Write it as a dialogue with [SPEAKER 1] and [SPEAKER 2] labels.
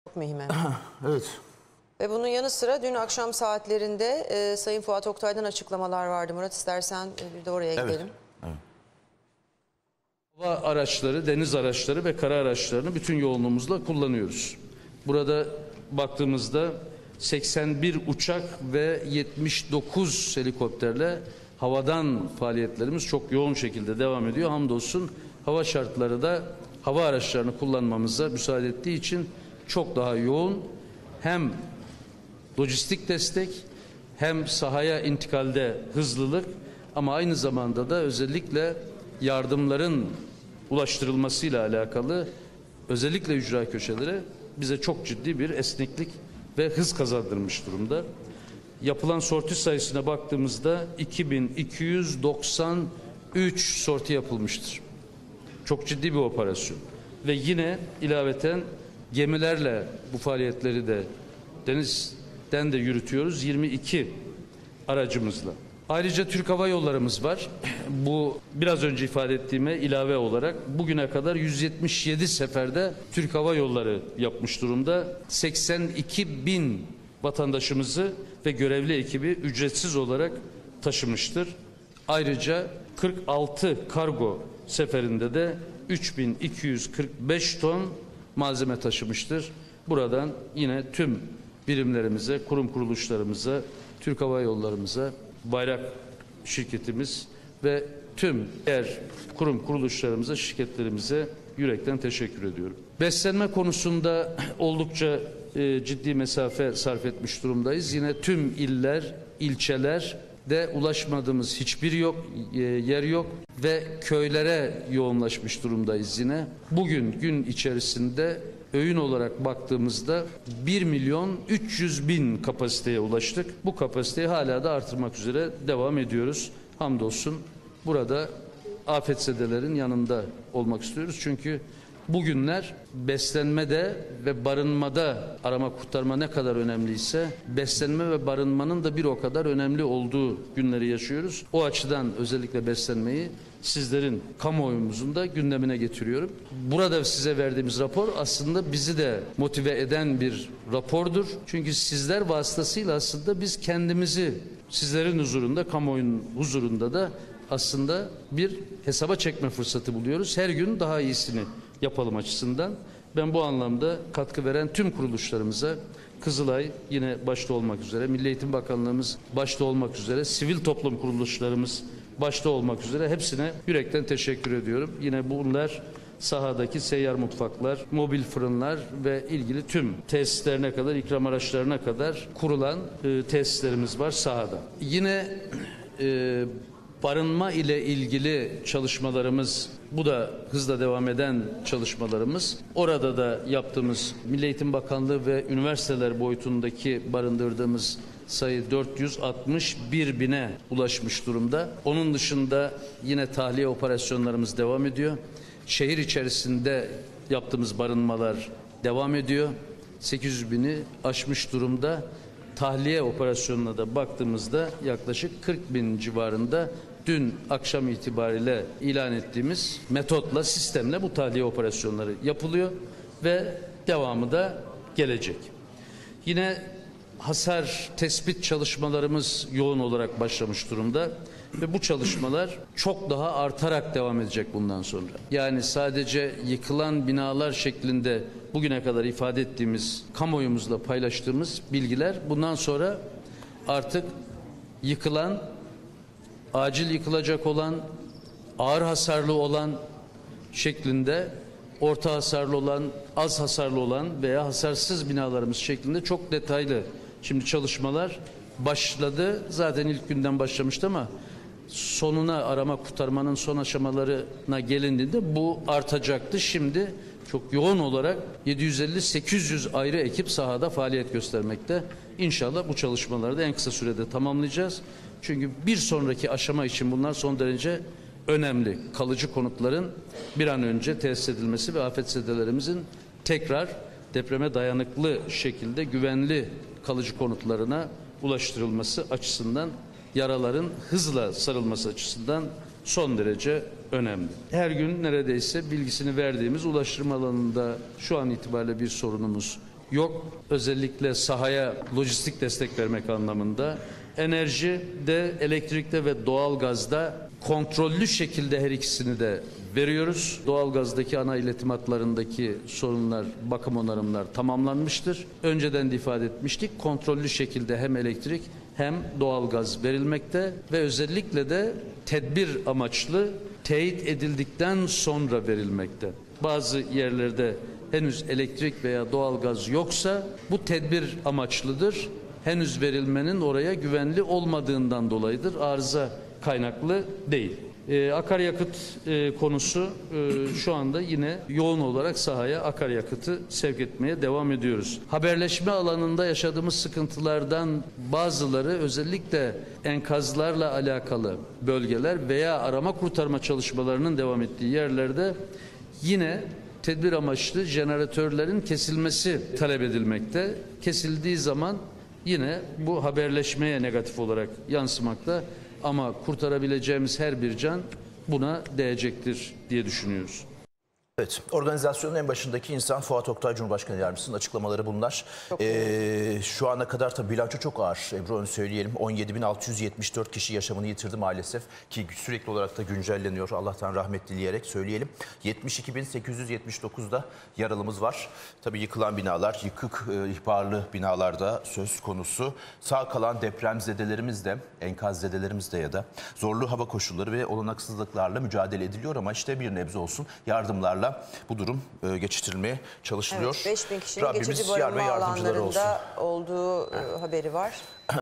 [SPEAKER 1] mühime.
[SPEAKER 2] Evet.
[SPEAKER 1] Ve bunun yanı sıra dün akşam saatlerinde Sayın Fuat Oktay'dan açıklamalar vardı. Murat, istersen bir de oraya gidelim.
[SPEAKER 2] Evet.
[SPEAKER 3] Hava araçları, deniz araçları ve kara araçlarını bütün yoğunluğumuzla kullanıyoruz. Burada baktığımızda 81 uçak ve 79 helikopterle havadan faaliyetlerimiz çok yoğun şekilde devam ediyor. Hamdolsun hava şartları da hava araçlarını kullanmamıza müsaade ettiği için çok daha yoğun, hem lojistik destek hem sahaya intikalde hızlılık, ama aynı zamanda da özellikle yardımların ulaştırılmasıyla alakalı özellikle ücra köşeleri bize çok ciddi bir esneklik ve hız kazandırmış durumda. Yapılan sorti sayısına baktığımızda 2293 sorti yapılmıştır. Çok ciddi bir operasyon. Ve yine ilaveten gemilerle bu faaliyetleri de denizden de yürütüyoruz 22 aracımızla. Ayrıca Türk Hava Yollarımız var. Bu biraz önce ifade ettiğime ilave olarak bugüne kadar 177 seferde Türk Hava Yolları yapmış durumda. 82 bin vatandaşımızı ve görevli ekibi ücretsiz olarak taşımıştır. Ayrıca 46 kargo seferinde de 3245 ton malzeme taşımıştır. Buradan yine tüm birimlerimize, kurum kuruluşlarımıza, Türk Hava Yollarımıza, Bayrak şirketimiz ve tüm diğer kurum kuruluşlarımıza, şirketlerimize yürekten teşekkür ediyorum. Beslenme konusunda oldukça ciddi mesafe sarf etmiş durumdayız. Yine tüm iller, ilçeler de ulaşmadığımız hiçbir yer yok ve köylere yoğunlaşmış durumdayız yine. Bugün gün içerisinde öğün olarak baktığımızda 1.300.000 kapasiteye ulaştık. Bu kapasiteyi hala da artırmak üzere devam ediyoruz. Hamdolsun burada afetzedelerin yanında olmak istiyoruz. Çünkü bugünler beslenmede ve barınmada arama kurtarma ne kadar önemliyse beslenme ve barınmanın da bir o kadar önemli olduğu günleri yaşıyoruz. O açıdan özellikle beslenmeyi sizlerin, kamuoyumuzun da gündemine getiriyorum. Burada size verdiğimiz rapor aslında bizi de motive eden bir rapordur. Çünkü sizler vasıtasıyla aslında biz kendimizi sizlerin huzurunda, kamuoyunun huzurunda da aslında bir hesaba çekme fırsatı buluyoruz. Her gün daha iyisini yapalım açısından. Ben bu anlamda katkı veren tüm kuruluşlarımıza, Kızılay yine başta olmak üzere, Milli Eğitim Bakanlığımız başta olmak üzere, sivil toplum kuruluşlarımız başta olmak üzere hepsine yürekten teşekkür ediyorum. Yine bunlar sahadaki seyyar mutfaklar, mobil fırınlar ve ilgili tüm tesislerine kadar, ikram araçlarına kadar kurulan tesislerimiz var sahada. Yine barınma ile ilgili çalışmalarımız, bu da hızla devam eden çalışmalarımız. Orada da yaptığımız Milli Eğitim Bakanlığı ve üniversiteler boyutundaki barındırdığımız sayı 461 bine ulaşmış durumda. Onun dışında yine tahliye operasyonlarımız devam ediyor. Şehir içerisinde yaptığımız barınmalar devam ediyor. 800 bini aşmış durumda. Tahliye operasyonuna da baktığımızda yaklaşık 40 bin civarında dün akşam itibariyle ilan ettiğimiz metotla, sistemle bu tahliye operasyonları yapılıyor ve devamı da gelecek. Yine hasar tespit çalışmalarımız yoğun olarak başlamış durumda ve bu çalışmalar çok daha artarak devam edecek bundan sonra. Yani sadece yıkılan binalar şeklinde bugüne kadar ifade ettiğimiz, kamuoyumuzla paylaştığımız bilgiler bundan sonra artık yıkılan, acil yıkılacak olan, ağır hasarlı olan şeklinde, orta hasarlı olan, az hasarlı olan veya hasarsız binalarımız şeklinde çok detaylı şimdi çalışmalar başladı. Zaten ilk günden başlamıştı ama sonuna, arama kurtarmanın son aşamalarına gelindiğinde bu artacaktı. Şimdi çok yoğun olarak 750-800 ayrı ekip sahada faaliyet göstermekte. İnşallah bu çalışmaları da en kısa sürede tamamlayacağız. Çünkü bir sonraki aşama için bunlar son derece önemli. Kalıcı konutların bir an önce tesis edilmesi ve afetzedelerimizin tekrar depreme dayanıklı şekilde güvenli kalıcı konutlarına ulaştırılması açısından, yaraların hızla sarılması açısından son derece önemli. Her gün neredeyse bilgisini verdiğimiz ulaştırma alanında şu an itibariyle bir sorunumuz yok. Özellikle sahaya lojistik destek vermek anlamında. Enerjide, elektrikte ve doğalgazda kontrollü şekilde her ikisini de veriyoruz. Doğalgazdaki ana iletim hatlarındaki sorunlar, bakım onarımlar tamamlanmıştır. Önceden de ifade etmiştik. Kontrollü şekilde hem elektrik hem doğalgaz verilmekte ve özellikle de tedbir amaçlı teyit edildikten sonra verilmekte. Bazı yerlerde henüz elektrik veya doğalgaz yoksa bu tedbir amaçlıdır. Henüz verilmenin oraya güvenli olmadığından dolayıdır. Arıza kaynaklı değil. Akaryakıt konusu şu anda yine yoğun olarak sahaya akaryakıtı sevk etmeye devam ediyoruz. Haberleşme alanında yaşadığımız sıkıntılardan bazıları özellikle enkazlarla alakalı bölgeler veya arama kurtarma çalışmalarının devam ettiği yerlerde yine tedbir amaçlı jeneratörlerin kesilmesi talep edilmekte. Kesildiği zaman yine bu haberleşmeye negatif olarak yansımakta. Ama kurtarabileceğimiz her bir can buna değecektir diye düşünüyoruz.
[SPEAKER 2] Evet, organizasyonun en başındaki insan Fuat Oktay Cumhurbaşkanı Yardımcısı'nın açıklamaları bunlar. Şu ana kadar tabii bilanço çok ağır. Ebru, onu söyleyelim. 17.674 kişi yaşamını yitirdi maalesef ki sürekli olarak da güncelleniyor. Allah'tan rahmet dileyerek söyleyelim. 72.879'da yaralımız var. Tabii yıkılan binalar, yıkık ihbarlı binalarda söz konusu. Sağ kalan depremzedelerimiz de, enkazzedelerimiz de ya da zorlu hava koşulları ve olanaksızlıklarla mücadele ediliyor ama işte bir nebze olsun yardımlarla bu durum geçiştirilmeye çalışılıyor.
[SPEAKER 1] Evet, 5.000 kişinin
[SPEAKER 2] Rabbimiz
[SPEAKER 1] geçici
[SPEAKER 2] yar ve
[SPEAKER 1] barınma
[SPEAKER 2] yardımcıları olsun.
[SPEAKER 1] alanlarında olduğu haberi var.